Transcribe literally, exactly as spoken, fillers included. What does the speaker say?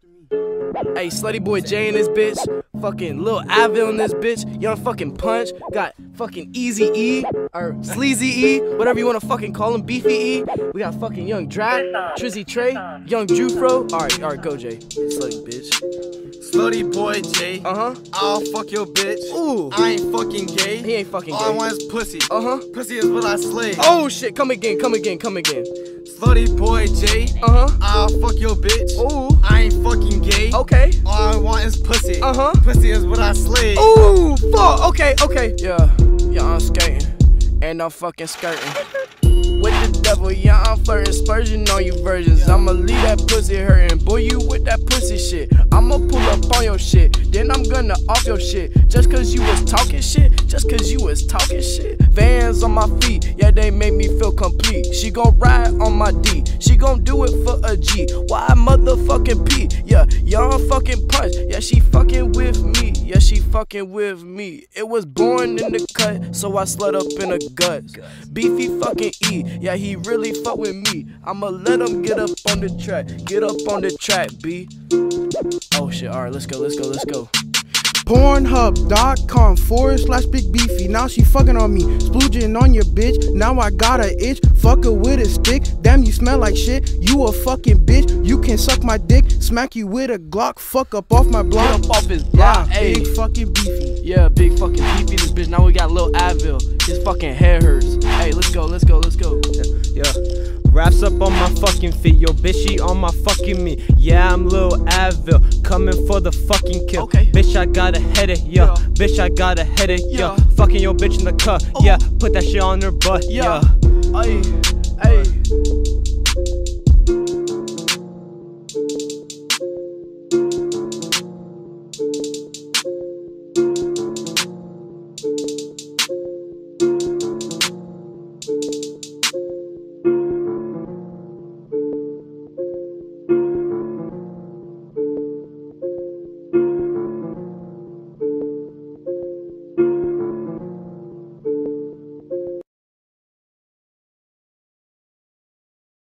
Hey, Slutty Boy J in this bitch. Fucking Lil Avil in this bitch. Young fucking Punch. Got fucking Easy E. Or Sleazy E. Whatever you wanna fucking call him. Beefy E. We got fucking Young Drak. Trizzy Trey. Young Jufro. Alright, alright, go Jay. Slutty bitch. Slutty Boy J. Uh-huh. I'll fuck your bitch. Ooh. I ain't fucking gay. He ain't fucking All gay. I want is pussy. Uh-huh. Pussy is what I slay. Oh shit, come again, come again, come again. Slutty Boy J. Uh-huh. I'll fuck your bitch. Ooh. I ain't fucking gay. Okay. All I want is pussy. Uh-huh. Pussy is what I slay. Ooh, fuck. Okay, okay. Yeah, yeah, I'm skating. And I'm fucking skirting. With the devil, yeah, I'm flirting, spurging on you virgins. I'ma leave that pussy hurting. Boy, you with that pussy shit. I'ma pull up on your shit. Then I'm gonna off your shit. Just cause you was talking shit. Just cause you was talking shit. Vans on my feet, yeah, they make me feel complete. She gon' ride on my D. She gon' do it for a G. Why motherfucking P? Yeah, young fucking Punch. Yeah, she fucking with me. Yeah, she fucking with me. It was born in the cut, so I slut up in the guts. Beefy fucking E. Yeah, he really fuck with me. I'ma let him get up on the track. Get up on the track, B. Oh shit, alright, let's go, let's go, let's go. Pornhub.com forward slash Big Beefy. Now she fucking on me, splooging on your bitch. Now I got a itch, fuck her with a stick. Damn, you smell like shit, you a fucking bitch. You can suck my dick, smack you with a Glock. Fuck up off my block. Get up off his block, yeah, ayy. Big fucking Beefy. Yeah, big fucking Beefy this bitch. Now we got Lil Avil, his fucking hair hurts. Hey, let's go, let's go, let's go. Yeah, wraps up on my fucking feet. Yo, bitch, she on my fucking meat. Yeah, I'm Lil Avil, coming for the fucking kill. Okay. Bitch, I got a headache, yeah. Yeah. Bitch, I got a headache, yeah. Yeah. Fucking your bitch in the cut, Oh. yeah. Put that shit on her butt, Yeah. yeah. Ay, ay.